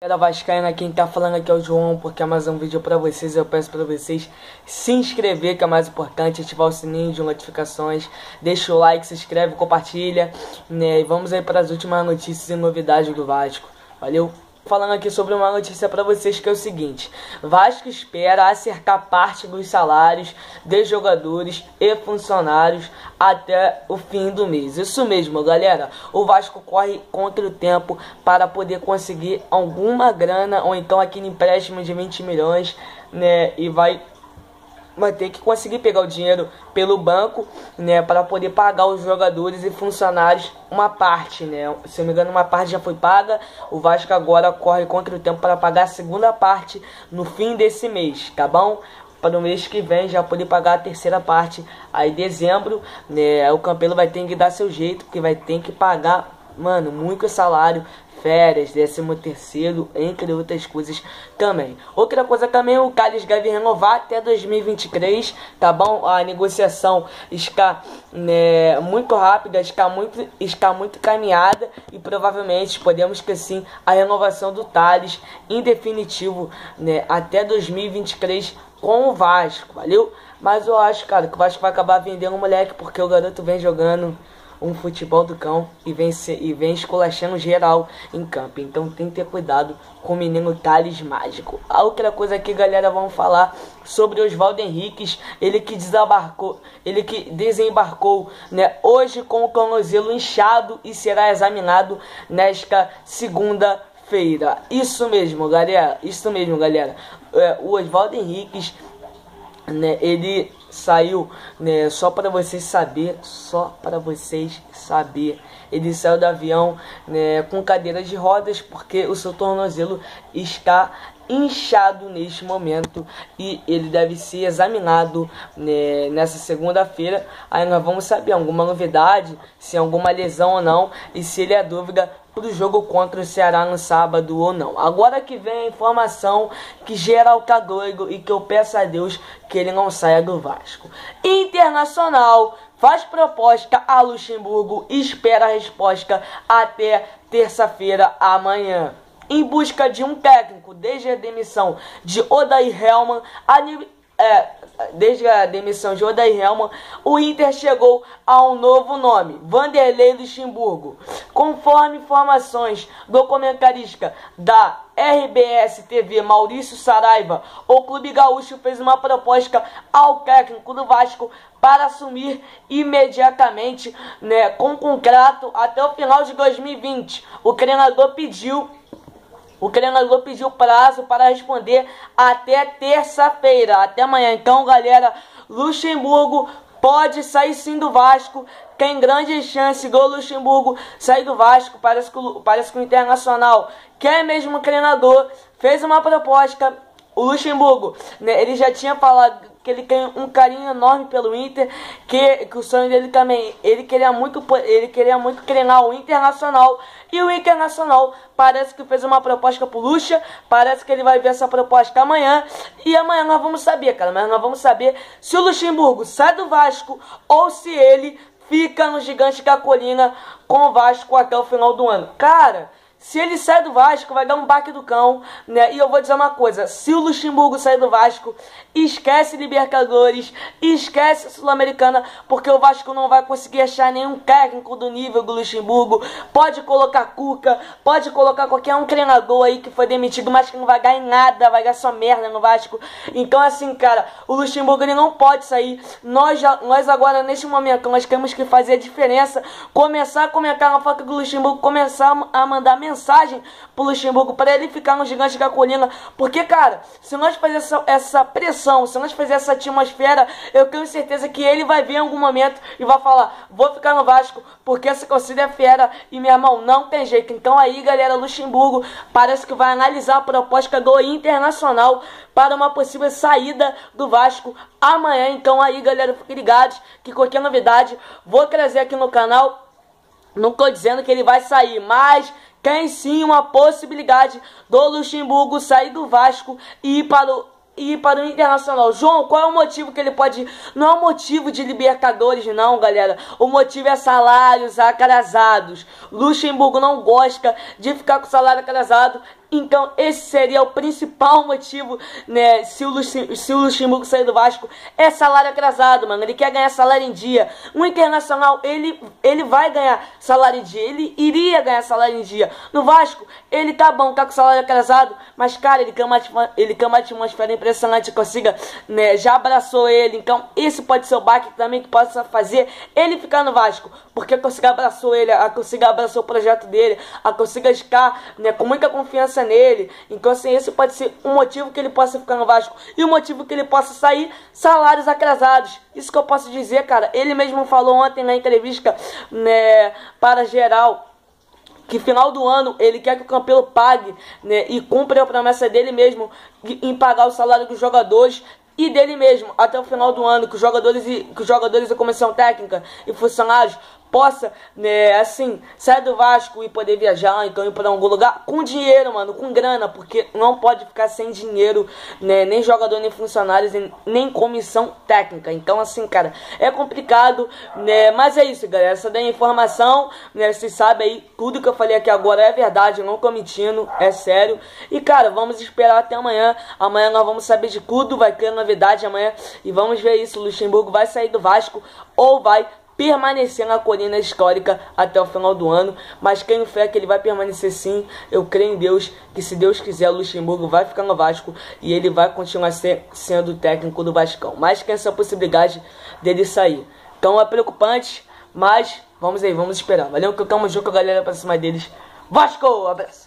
Galera vascaína, quem tá falando aqui é o João, porque é mais um vídeo pra vocês. Eu peço pra vocês se inscrever, que é mais importante, ativar o sininho de notificações, deixa o like, se inscreve, compartilha, né? E vamos aí para as últimas notícias e novidades do Vasco. Valeu! Falando aqui sobre uma notícia pra vocês, que é o seguinte: Vasco espera acertar parte dos salários de jogadores e funcionários até o fim do mês. Isso mesmo, galera. O Vasco corre contra o tempo para poder conseguir alguma grana, ou então aquele empréstimo de 20 milhões, né? E vai ter que conseguir pegar o dinheiro pelo banco, né, para poder pagar os jogadores e funcionários uma parte, né? Se não me engano, uma parte já foi paga. O Vasco agora corre contra o tempo para pagar a segunda parte no fim desse mês, tá bom? Para o mês que vem já poder pagar a terceira parte. Aí dezembro, né, o Campelo vai ter que dar seu jeito, porque vai ter que pagar, mano, muito salário, férias, 13º, entre outras coisas também. Outra coisa também, o Carlos deve renovar até 2023, tá bom? A negociação está, né, muito rápida, está muito caminhada, e provavelmente podemos que sim a renovação do Thales em definitivo, né, até 2023 com o Vasco, valeu? Mas eu acho, cara, que o Vasco vai acabar vendendo o moleque, porque o garoto vem jogando um futebol do cão e vem esculachando geral em campo. Então tem que ter cuidado com o menino Thales Mágico. A outra coisa aqui, galera, vamos falar sobre Oswaldo Henriques. Ele que desembarcou, né, hoje com o tornozelo inchado e será examinado nesta segunda-feira. Isso mesmo, galera. O Oswaldo Henriques, né, ele saiu, né, só para vocês saber, ele saiu do avião, né, com cadeira de rodas, porque o seu tornozelo está inchado neste momento e ele deve ser examinado, né, nessa segunda-feira. Aí nós vamos saber alguma novidade, se alguma lesão ou não, e se ele é dúvida pro jogo contra o Ceará no sábado ou não. Agora que vem a informação que geral tá doido e que eu peço a Deus que ele não saia do Vasco. Internacional faz proposta a Luxemburgo e espera a resposta até terça-feira amanhã. Em busca de um técnico desde a demissão de Odair Hellmann, o Inter chegou a um novo nome: Vanderlei Luxemburgo. Conforme informações do comentarista da RBS TV, Maurício Saraiva, o Clube Gaúcho fez uma proposta ao técnico do Vasco para assumir imediatamente, né, com contrato até o final de 2020. O treinador pediu prazo para responder até terça-feira, até amanhã. Então, galera, Luxemburgo pode sair sim do Vasco. Tem grande chance do Luxemburgo sair do Vasco. Parece que o Internacional quer mesmo o treinador. Fez uma proposta. O Luxemburgo, né, ele já tinha falado que ele tem um carinho enorme pelo Inter, que o sonho dele também, ele queria muito treinar o Internacional, e o Internacional parece que fez uma proposta pro Luxa. Parece que ele vai ver essa proposta amanhã, e amanhã nós vamos saber, cara, mas nós vamos saber se o Luxemburgo sai do Vasco ou se ele fica no Gigante da Colina com o Vasco até o final do ano. Cara, se ele sai do Vasco, vai dar um baque do cão, né? E eu vou dizer uma coisa: se o Luxemburgo sair do Vasco, esquece Libertadores, esquece Sul-Americana, porque o Vasco não vai conseguir achar nenhum técnico do nível do Luxemburgo. Pode colocar Cuca, pode colocar qualquer um treinador aí que foi demitido, mas que não vai ganhar em nada, vai ganhar só merda no Vasco. Então, assim, cara, o Luxemburgo, ele não pode sair. Nós agora, neste momento, nós temos que fazer a diferença, começar a comentar na foto do Luxemburgo, começar a mandar mensagem pro Luxemburgo para ele ficar no Gigante da Colina, porque, cara, se nós fazer essa pressão, se nós fazer essa atmosfera, eu tenho certeza que ele vai vir em algum momento e vai falar: vou ficar no Vasco porque essa torcida é fera, e meu irmão, não tem jeito. Então aí, galera, Luxemburgo parece que vai analisar a proposta do Internacional para uma possível saída do Vasco amanhã. Então aí, galera, fiquem ligados que qualquer novidade vou trazer aqui no canal. Não tô dizendo que ele vai sair, mas tem sim uma possibilidade do Luxemburgo sair do Vasco e ir para o Internacional. João, qual é o motivo que ele pode ir? Não é um motivo de Libertadores, não, galera. O motivo é salários atrasados. Luxemburgo não gosta de ficar com salário atrasado. Então esse seria o principal motivo, né, se o Luxemburgo sair do Vasco, é salário atrasado, mano. Ele quer ganhar salário em dia. Um Internacional, ele vai ganhar salário em dia, ele iria ganhar salário em dia. No Vasco, ele tá bom, tá com salário atrasado, mas cara, ele quer uma atmosfera impressionante, consiga, né, já abraçou ele. Então esse pode ser o baque também que possa fazer ele ficar no Vasco, porque a Consiga abraçou ele, a Consiga abraçou o projeto dele, a Consiga está, né, com muita confiança nele. Então assim, esse pode ser um motivo que ele possa ficar no Vasco, e o motivo que ele possa sair, salários atrasados. Isso que eu posso dizer, cara. Ele mesmo falou ontem na entrevista, né, para geral, que final do ano ele quer que o Campelo pague, né, e cumpra a promessa dele mesmo em pagar o salário dos jogadores e dele mesmo até o final do ano, que os jogadores e a comissão técnica e funcionários possa, né, assim, sair do Vasco e poder viajar, então ir para algum lugar com dinheiro, mano, com grana, porque não pode ficar sem dinheiro, né, nem jogador, nem funcionários, nem comissão técnica. Então, assim, cara, é complicado, né, mas é isso, galera, essa daí é a informação, né, vocês sabem aí, tudo que eu falei aqui agora é verdade, eu não tô mentindo, é sério. E, cara, vamos esperar até amanhã. Amanhã nós vamos saber de tudo, vai ter novidade amanhã, e vamos ver isso, o Luxemburgo vai sair do Vasco ou vai permanecer na colina histórica até o final do ano. Mas tenho fé que ele vai permanecer sim. Eu creio em Deus, que se Deus quiser, o Luxemburgo vai ficar no Vasco e ele vai continuar sendo o técnico do Vascão. Mas tem essa possibilidade dele sair. Então é preocupante, mas vamos aí, vamos esperar. Valeu, que eu tamo junto com a galera pra cima deles. Vasco, abraço!